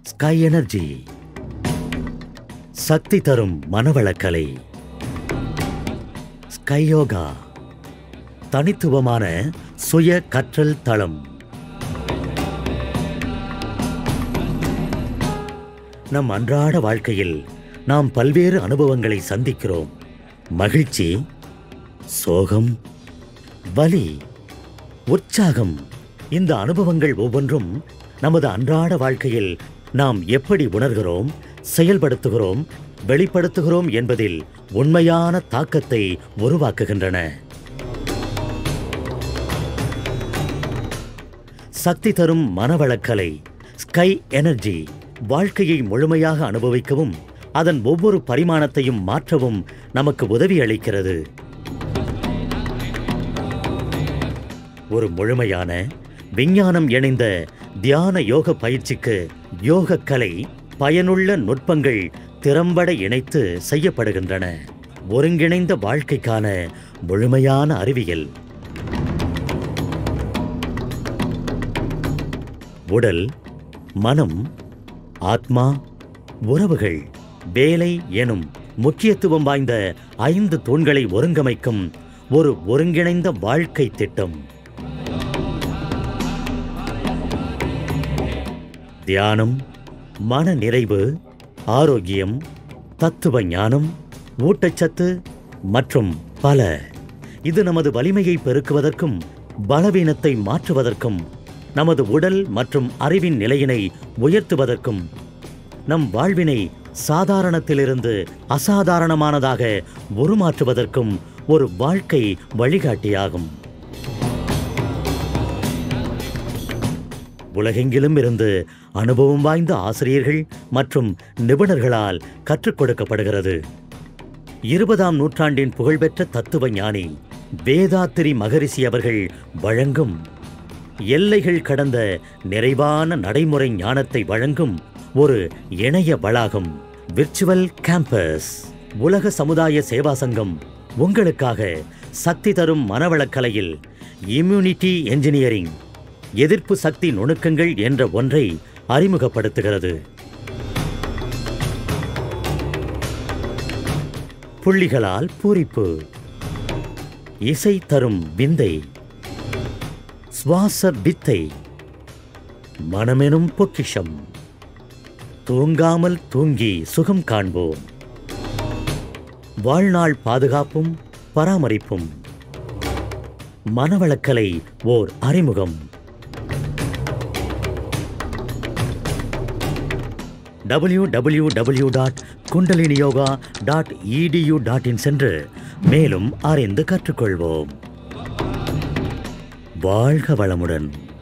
Sky energy, சக்தி தரும் Manavalakalai. Sky yoga, தனித்துவமான சுய கற்றல் தளம். நம் அன்றாட வாழ்க்கையில் நாம் பல்வேறு அனுபவங்களை சந்திக்கிறோம். மகிழ்ச்சி, சோகம், வலி, உற்சாகம். இந்த அனுபவங்கள் ஒவ்வொன்றும் நமது அன்றாட வாழ்க்கையில் நாம் எப்படி உணர்கிறோம், செயல்படுத்துகிறோம், வெளிப்படுத்துகிறோம் என்பதில் உண்மையான தாக்கத்தை உருவாக்குகின்றன. சக்தி தரும் மனவளக்கலை ஸ்கை எனர்ஜி வாழ்க்கையை முழுமையாக அனுபவிக்கவும் அதன் ஒவ்வொரு பரிமாணத்தையும் மாற்றவும் நமக்கு உதவி அளிக்கிறது. ஒரு முழுமையான விஞ்ஞானம் இணைந்த தியான யோக பயிற்சிக்கு யோக கலை பயனுள்ள நுட்பங்கள் திறம்பட இணைத்து செய்யப்படுகின்றன. ஒருங்கிணைந்த வாழ்க்கைக்கான முழுமையான அறிவியல். உடல், மனம், ஆத்மா, உறவுகள், வேலை எனும் முக்கியத்துவம் வாய்ந்த 5 தூண்களை ஒருங்கமைக்கும் ஒரு ஒருங்கிணைந்த வாழ்க்கை திட்டம். தியானம், மன நிறைவு, ஆரோக்கியம், தத்துவ ஞானம், ஊட்டச்சத்து மற்றும் பல. இது நமது வலிமையை பெருக்குவதற்கும் பலவீனத்தை மாற்றுவதற்கும், நமது உடல் மற்றும் அறிவின் நிலையினை உயர்த்துவதற்கும், நம் வாழ்வினை சாதாரணத்திலிருந்து அசாதாரணமானதாக உருமாற்றுவதற்கும் ஒரு வாழ்க்கை வழிகாட்டியாகும். உலகெங்கிலும் இருந்து அனுபவம் வாய்ந்த ஆசிரியர்கள் மற்றும் நிபுணர்களால் கற்றுக் கொடுக்கப்படுகிறது. 20ஆம் நூற்றாண்டின் புகழ்பெற்ற தத்துவ ஞானி வேதாத்திரி மகரிஷி அவர்கள் வழங்கும் எல்லைகள் கடந்த நிறைவான நடைமுறை ஞானத்தை வழங்கும் ஒரு இணைய வளாகம், விர்ச்சுவல் கேம்பஸ். உலக சமுதாய சேவா சங்கம் உங்களுக்காக சக்தி தரும் மனவளக்கலையில் இம்யூனிட்டி என்ஜினியரிங், எதிர்ப்பு சக்தி நுணுக்கங்கள் என்ற ஒன்றை அறிமுகப்படுத்துகிறது. புள்ளிகளால் பூரிப்பு, இசை தரும் விந்தை, சுவாச வித்தை, மனமெனும் பொக்கிஷம். தூங்காமல் தூங்கி சுகம் காண்போம். வாழ்நாள் பாதுகாப்பும் பராமரிப்பும். மனவளக்கலை ஓர் அறிமுகம். www.kundaliniyoga.edu.in சென்று மேலும் அறிந்து கற்றுக்கொள்வோம். வாழ்க வளமுடன்.